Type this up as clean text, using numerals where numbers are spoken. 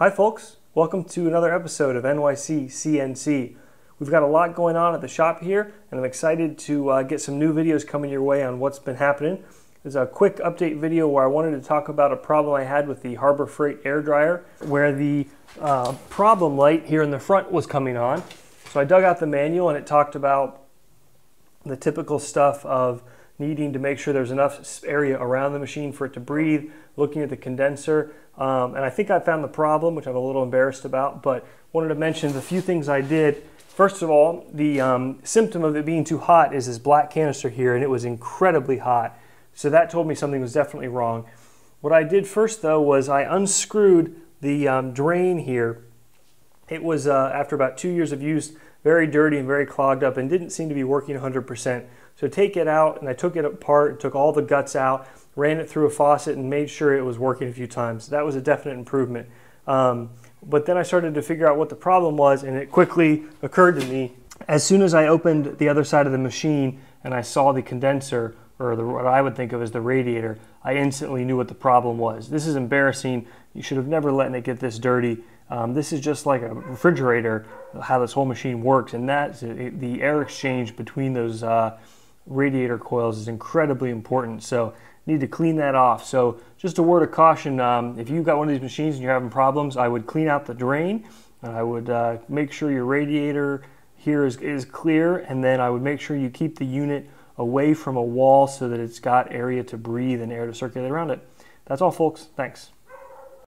Hi folks, welcome to another episode of NYC CNC. We've got a lot going on at the shop here, and I'm excited to get some new videos coming your way on what's been happening. There's a quick update video where I wanted to talk about a problem I had with the Harbor Freight air dryer, where the problem light here in the front was coming on. So I dug out the manual and it talked about the typical stuff of needing to make sure there's enough area around the machine for it to breathe, looking at the condenser, and I think I found the problem, which I'm a little embarrassed about, but wanted to mention the few things I did. First of all, the symptom of it being too hot is this black canister here, and it was incredibly hot. So that told me something was definitely wrong. What I did first though was I unscrewed the drain here. It was, after about 2 years of use, very dirty and very clogged up and didn't seem to be working 100%. So take it out, and I took it apart, took all the guts out, ran it through a faucet and made sure it was working a few times. That was a definite improvement. But then I started to figure out what the problem was, and it quickly occurred to me as soon as I opened the other side of the machine and I saw the condenser, or what I would think of as the radiator, I instantly knew what the problem was. This is embarrassing. You should have never let it get this dirty. This is just like a refrigerator, how this whole machine works, and that's the air exchange between those radiator coils is incredibly important. So need to clean that off. So just a word of caution, if you've got one of these machines and you're having problems, I would clean out the drain. I would make sure your radiator here is clear, and then I would make sure you keep the unit away from a wall so that it's got area to breathe and air to circulate around it. That's all, folks. Thanks.